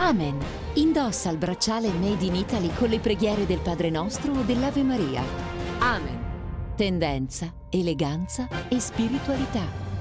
Amen. Indossa il bracciale Made in Italy con le preghiere del Padre Nostro o dell'Ave Maria. Amen. Tendenza, eleganza e spiritualità.